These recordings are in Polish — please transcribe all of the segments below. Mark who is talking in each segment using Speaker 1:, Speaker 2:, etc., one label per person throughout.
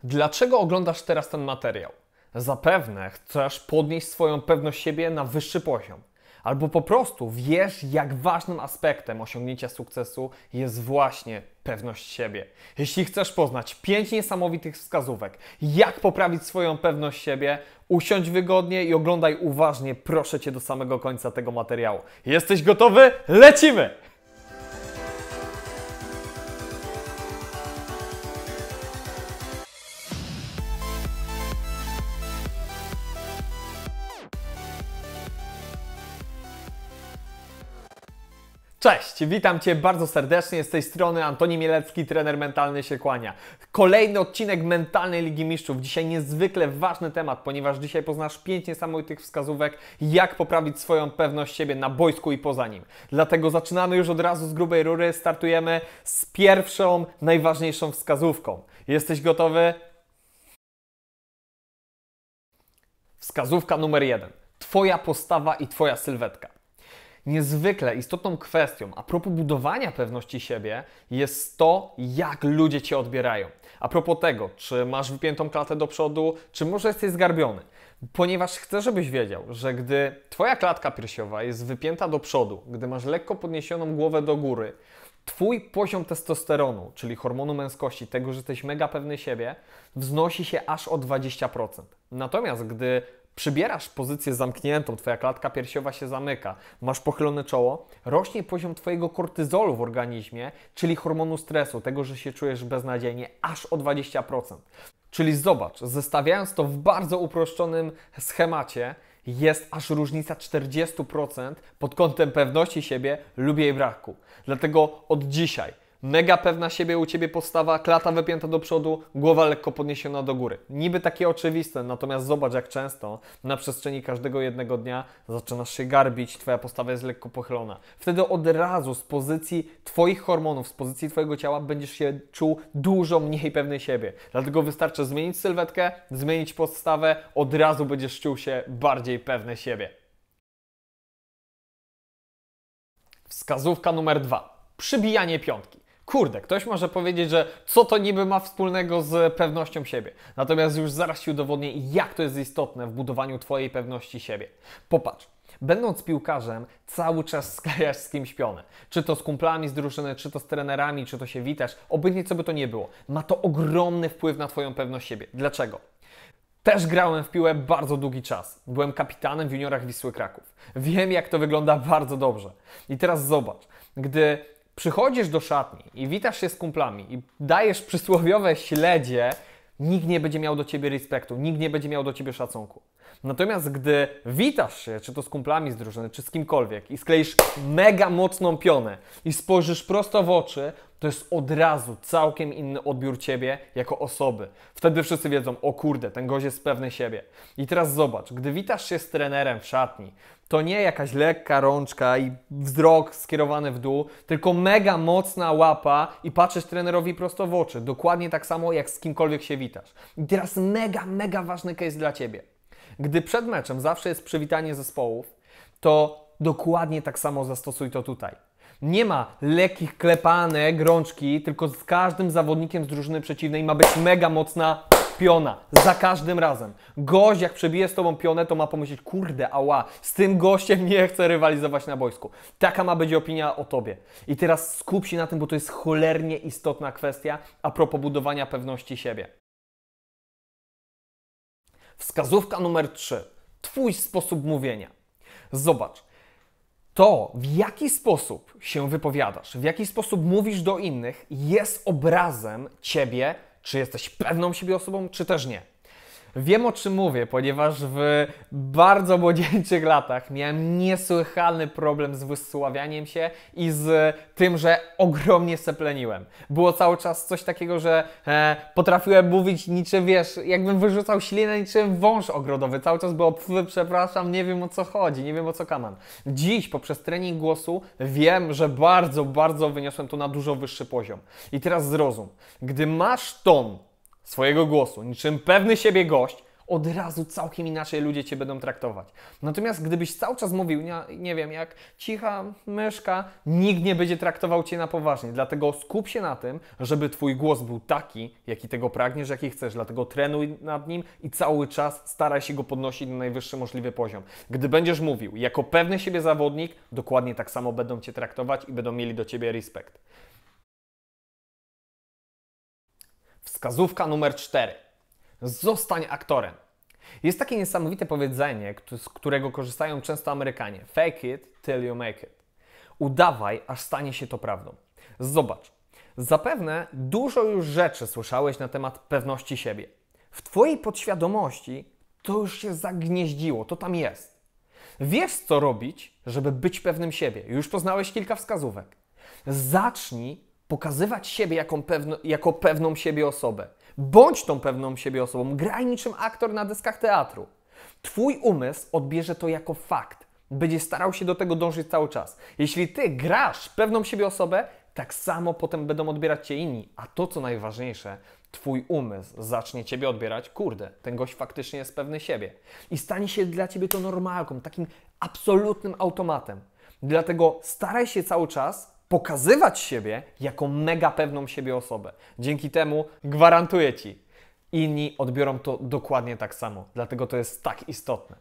Speaker 1: Dlaczego oglądasz teraz ten materiał? Zapewne chcesz podnieść swoją pewność siebie na wyższy poziom. Albo po prostu wiesz, jak ważnym aspektem osiągnięcia sukcesu jest właśnie pewność siebie. Jeśli chcesz poznać 5 niesamowitych wskazówek, jak poprawić swoją pewność siebie, usiądź wygodnie i oglądaj uważnie, proszę Cię, do samego końca tego materiału. Jesteś gotowy? Lecimy! Cześć, witam Cię bardzo serdecznie, z tej strony Antoni Mielecki, trener mentalny się kłania. Kolejny odcinek Mentalnej Ligi Mistrzów. Dzisiaj niezwykle ważny temat, ponieważ dzisiaj poznasz 5 niesamowitych wskazówek, jak poprawić swoją pewność siebie na boisku i poza nim. Dlatego zaczynamy już od razu z grubej rury, startujemy z pierwszą, najważniejszą wskazówką. Jesteś gotowy? Wskazówka numer 1. Twoja postawa i Twoja sylwetka. Niezwykle istotną kwestią a propos budowania pewności siebie jest to, jak ludzie Cię odbierają. A propos tego, czy masz wypiętą klatę do przodu, czy może jesteś zgarbiony. Ponieważ chcę, żebyś wiedział, że gdy Twoja klatka piersiowa jest wypięta do przodu, gdy masz lekko podniesioną głowę do góry, Twój poziom testosteronu, czyli hormonu męskości, tego, że jesteś mega pewny siebie, wznosi się aż o 20%. Natomiast gdy przybierasz pozycję zamkniętą, Twoja klatka piersiowa się zamyka, masz pochylone czoło, rośnie poziom Twojego kortyzolu w organizmie, czyli hormonu stresu, tego, że się czujesz beznadziejnie, aż o 20%. Czyli zobacz, zestawiając to w bardzo uproszczonym schemacie, jest aż różnica 40% pod kątem pewności siebie lub jej braku. Dlatego od dzisiaj mega pewna siebie u Ciebie postawa, klata wypięta do przodu, głowa lekko podniesiona do góry. Niby takie oczywiste, natomiast zobacz, jak często na przestrzeni każdego jednego dnia zaczynasz się garbić, Twoja postawa jest lekko pochylona. Wtedy od razu z pozycji Twoich hormonów, z pozycji Twojego ciała będziesz się czuł dużo mniej pewny siebie. Dlatego wystarczy zmienić sylwetkę, zmienić postawę, od razu będziesz czuł się bardziej pewny siebie. Wskazówka numer 2. Przybijanie piątki. Kurde, ktoś może powiedzieć, że co to niby ma wspólnego z pewnością siebie. Natomiast już zaraz Ci udowodnię, jak to jest istotne w budowaniu Twojej pewności siebie. Popatrz, będąc piłkarzem, cały czas sklejasz z kimś pionę. Czy to z kumplami z drużyny, czy to z trenerami, czy to się witasz, obojętnie co by to nie było. Ma to ogromny wpływ na Twoją pewność siebie. Dlaczego? Też grałem w piłę bardzo długi czas. Byłem kapitanem w juniorach Wisły Kraków. Wiem, jak to wygląda bardzo dobrze. I teraz zobacz, gdy przychodzisz do szatni i witasz się z kumplami i dajesz przysłowiowe śledzie, nikt nie będzie miał do Ciebie respektu, nikt nie będzie miał do Ciebie szacunku. Natomiast gdy witasz się, czy to z kumplami z drużyny, czy z kimkolwiek i skleisz mega mocną pionę i spojrzysz prosto w oczy, to jest od razu całkiem inny odbiór Ciebie jako osoby. Wtedy wszyscy wiedzą, o kurde, ten gość jest pewny siebie. I teraz zobacz, gdy witasz się z trenerem w szatni, to nie jakaś lekka rączka i wzrok skierowany w dół, tylko mega mocna łapa i patrzysz trenerowi prosto w oczy. Dokładnie tak samo, jak z kimkolwiek się witasz. I teraz mega ważny case dla Ciebie. Gdy przed meczem zawsze jest przywitanie zespołów, to dokładnie tak samo zastosuj to tutaj. Nie ma lekkich klepanek, rączki, tylko z każdym zawodnikiem z drużyny przeciwnej ma być mega mocna piona. Za każdym razem. Gość, jak przebije z Tobą pionę, to ma pomyśleć, kurde, ała, z tym gościem nie chcę rywalizować na boisku. Taka ma być opinia o Tobie. I teraz skup się na tym, bo to jest cholernie istotna kwestia a propos budowania pewności siebie. Wskazówka numer 3. Twój sposób mówienia. Zobacz. To, w jaki sposób się wypowiadasz, w jaki sposób mówisz do innych, jest obrazem Ciebie, czy jesteś pewną siebie osobą, czy też nie. Wiem, o czym mówię, ponieważ w bardzo młodzieńczych latach miałem niesłychany problem z wysławianiem się i z tym, że ogromnie sepleniłem. Było cały czas coś takiego, że potrafiłem mówić niczym, wiesz, jakbym wyrzucał ślinę niczym wąż ogrodowy. Cały czas było, przepraszam, nie wiem o co chodzi, nie wiem o co kaman. Dziś poprzez trening głosu wiem, że bardzo wyniosłem to na dużo wyższy poziom. I teraz zrozum, gdy masz ton swojego głosu, niczym pewny siebie gość, Od razu całkiem inaczej ludzie Cię będą traktować. Natomiast gdybyś cały czas mówił, nie wiem, jak cicha myszka, nikt nie będzie traktował Cię na poważnie. Dlatego skup się na tym, żeby Twój głos był taki, jaki tego pragniesz, jaki chcesz. Dlatego trenuj nad nim i cały czas staraj się go podnosić na najwyższy możliwy poziom. Gdy będziesz mówił jako pewny siebie zawodnik, dokładnie tak samo będą Cię traktować i będą mieli do Ciebie respekt. Wskazówka numer 4. Zostań aktorem. Jest takie niesamowite powiedzenie, z którego korzystają często Amerykanie. Fake it till you make it. Udawaj, aż stanie się to prawdą. Zobacz. Zapewne dużo już rzeczy słyszałeś na temat pewności siebie. W Twojej podświadomości to już się zagnieździło, to tam jest. Wiesz, co robić, żeby być pewnym siebie. Już poznałeś kilka wskazówek. Zacznij pokazywać siebie jako pewną siebie osobę. Bądź tą pewną siebie osobą. Graj niczym aktor na deskach teatru. Twój umysł odbierze to jako fakt. Będzie starał się do tego dążyć cały czas. Jeśli Ty grasz pewną siebie osobę, tak samo potem będą odbierać Cię inni. A to, co najważniejsze, Twój umysł zacznie Ciebie odbierać. Kurde, ten gość faktycznie jest pewny siebie. I stanie się dla Ciebie to normalką, takim absolutnym automatem. Dlatego staraj się cały czas pokazywać siebie jako mega pewną siebie osobę. Dzięki temu gwarantuję Ci, inni odbiorą to dokładnie tak samo. Dlatego to jest tak istotne.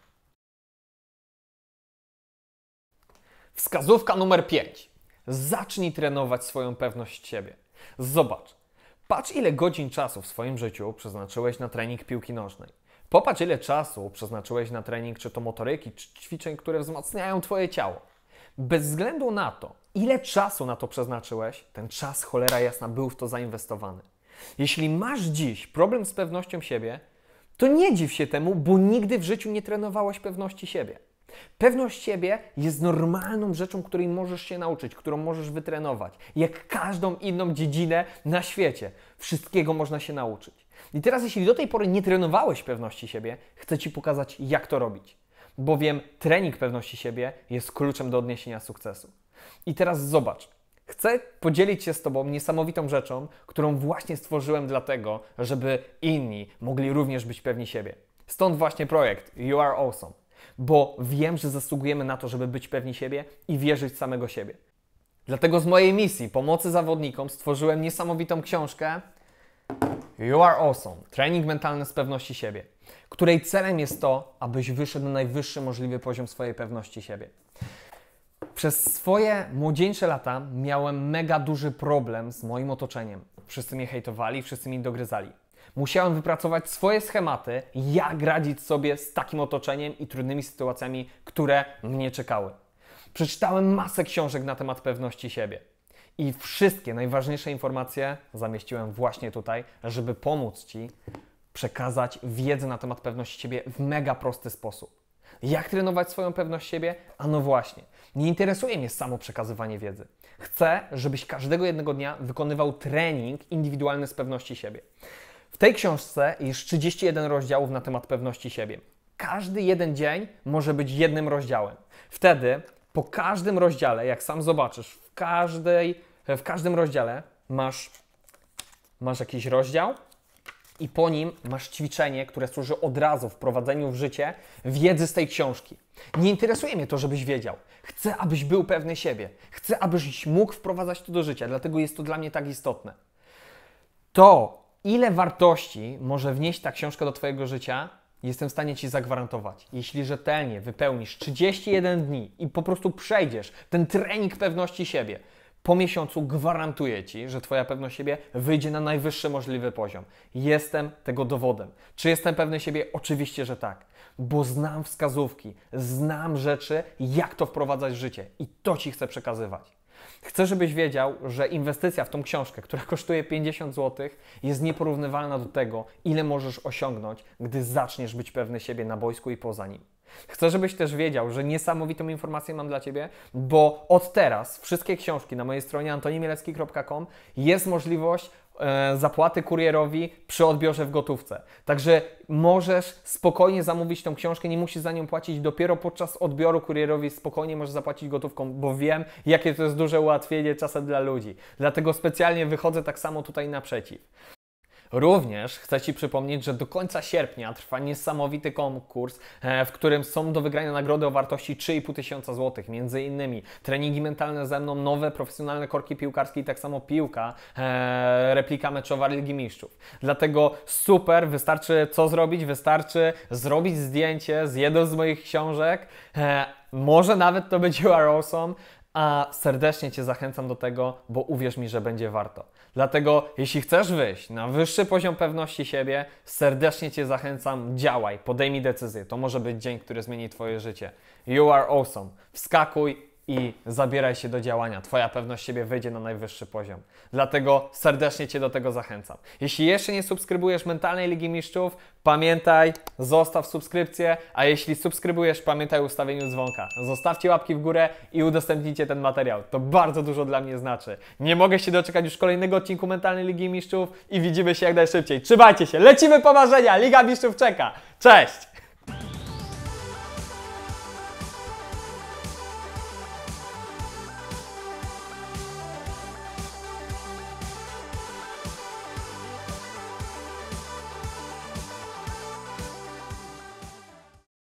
Speaker 1: Wskazówka numer 5. Zacznij trenować swoją pewność siebie. Zobacz. Patrz, ile godzin czasu w swoim życiu przeznaczyłeś na trening piłki nożnej. Popatrz, ile czasu przeznaczyłeś na trening czy to motoryki, czy ćwiczeń, które wzmacniają Twoje ciało. Bez względu na to, ile czasu na to przeznaczyłeś, ten czas, cholera jasna, był w to zainwestowany. Jeśli masz dziś problem z pewnością siebie, to nie dziw się temu, bo nigdy w życiu nie trenowałeś pewności siebie. Pewność siebie jest normalną rzeczą, której możesz się nauczyć, którą możesz wytrenować. Jak każdą inną dziedzinę na świecie. Wszystkiego można się nauczyć. I teraz, jeśli do tej pory nie trenowałeś pewności siebie, chcę Ci pokazać, jak to robić. Bowiem trening pewności siebie jest kluczem do odniesienia sukcesu. I teraz zobacz. Chcę podzielić się z Tobą niesamowitą rzeczą, którą właśnie stworzyłem dlatego, żeby inni mogli również być pewni siebie. Stąd właśnie projekt You Are Awesome. Bo wiem, że zasługujemy na to, żeby być pewni siebie i wierzyć w samego siebie. Dlatego z mojej misji pomocy zawodnikom stworzyłem niesamowitą książkę You Are Awesome. Trening mentalny z pewności siebie, której celem jest to, abyś wyszedł na najwyższy możliwy poziom swojej pewności siebie. Przez swoje młodzieńcze lata miałem mega duży problem z moim otoczeniem. Wszyscy mnie hejtowali, wszyscy mnie dogryzali. Musiałem wypracować swoje schematy, jak radzić sobie z takim otoczeniem i trudnymi sytuacjami, które mnie czekały. Przeczytałem masę książek na temat pewności siebie. I wszystkie najważniejsze informacje zamieściłem właśnie tutaj, żeby pomóc Ci przekazać wiedzę na temat pewności siebie w mega prosty sposób. Jak trenować swoją pewność siebie? A no właśnie, nie interesuje mnie samo przekazywanie wiedzy. Chcę, żebyś każdego jednego dnia wykonywał trening indywidualny z pewności siebie. W tej książce jest 31 rozdziałów na temat pewności siebie. Każdy jeden dzień może być jednym rozdziałem. Po każdym rozdziale, jak sam zobaczysz, w każdym rozdziale masz jakiś rozdział i po nim masz ćwiczenie, które służy od razu wprowadzeniu w życie wiedzy z tej książki. Nie interesuje mnie to, żebyś wiedział. Chcę, abyś był pewny siebie. Chcę, abyś mógł wprowadzać to do życia, dlatego jest to dla mnie tak istotne. To, ile wartości może wnieść ta książka do Twojego życia, jestem w stanie Ci zagwarantować. Jeśli rzetelnie wypełnisz 31 dni i po prostu przejdziesz ten trening pewności siebie, po miesiącu gwarantuję Ci, że Twoja pewność siebie wyjdzie na najwyższy możliwy poziom. Jestem tego dowodem. Czy jestem pewny siebie? Oczywiście, że tak. Bo znam wskazówki, znam rzeczy, jak to wprowadzać w życie i to Ci chcę przekazywać. Chcę, żebyś wiedział, że inwestycja w tą książkę, która kosztuje 50 zł, jest nieporównywalna do tego, ile możesz osiągnąć, gdy zaczniesz być pewny siebie na boisku i poza nim. Chcę, żebyś też wiedział, że niesamowitą informację mam dla Ciebie, bo od teraz wszystkie książki na mojej stronie antonimielecki.com jest możliwość zapłaty kurierowi przy odbiorze w gotówce. Także możesz spokojnie zamówić tą książkę, nie musisz za nią płacić. Dopiero podczas odbioru kurierowi spokojnie możesz zapłacić gotówką, bo wiem, jakie to jest duże ułatwienie czasem dla ludzi. Dlatego specjalnie wychodzę tak samo tutaj naprzeciw. Również chcę Ci przypomnieć, że do końca sierpnia trwa niesamowity konkurs, w którym są do wygrania nagrody o wartości 3,5 tysiąca złotych. Między innymi treningi mentalne ze mną, nowe profesjonalne korki piłkarskie i tak samo piłka, replika meczowa Ligi Mistrzów. Dlatego super, wystarczy co zrobić? Wystarczy zrobić zdjęcie z jedną z moich książek, może nawet to być You Are Awesome, a serdecznie Cię zachęcam do tego, bo uwierz mi, że będzie warto. Dlatego, jeśli chcesz wyjść na wyższy poziom pewności siebie, serdecznie Cię zachęcam, działaj, podejmij decyzję. To może być dzień, który zmieni Twoje życie. You are awesome. Wskakuj i zabieraj się do działania. Twoja pewność siebie wyjdzie na najwyższy poziom. Dlatego serdecznie Cię do tego zachęcam. Jeśli jeszcze nie subskrybujesz Mentalnej Ligi Mistrzów, pamiętaj, zostaw subskrypcję, a jeśli subskrybujesz, pamiętaj o ustawieniu dzwonka. Zostawcie łapki w górę i udostępnijcie ten materiał. To bardzo dużo dla mnie znaczy. Nie mogę się doczekać już kolejnego odcinku Mentalnej Ligi Mistrzów i widzimy się jak najszybciej. Trzymajcie się, lecimy po marzenia, Liga Mistrzów czeka. Cześć!